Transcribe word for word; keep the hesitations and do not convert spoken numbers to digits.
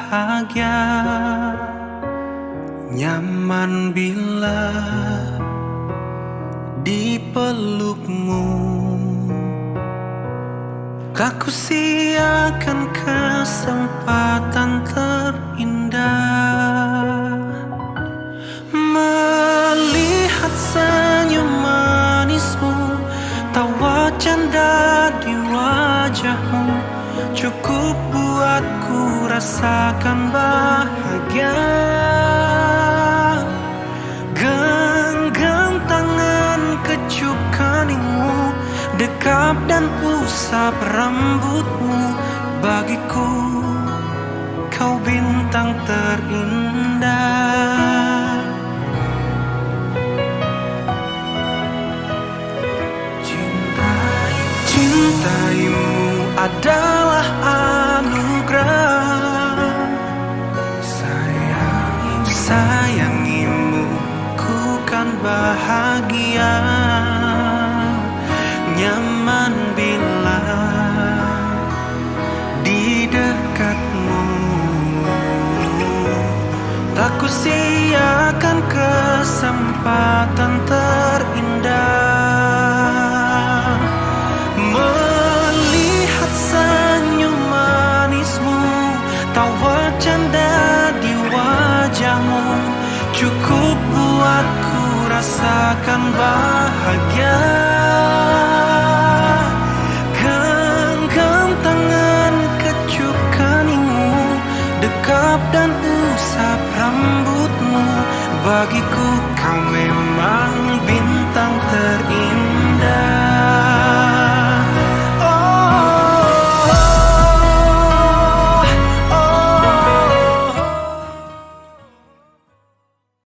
bahagia, nyaman bila dipelukmu. Tak kusiakan kesempatan terindah melihat senyum manismu, tawa canda di wajahmu, cukup buatku rasakan bahagia. Genggam tangan, kecup keningmu, dekap dan usap rambutmu. Bagiku kau bintang terindah. Cintai, cintaimu adalah anugerah. Sayangi, sayangimu ku kan bahagia, nyaman bila di dekatmu. Tak kusiakan kesempatan terindah melihat senyum manismu, tawa canda di wajahmu, cukup buatku rasakan bahagia. Genggam tangan, kecup keningmu, dekap dan usap rambutmu. Bagiku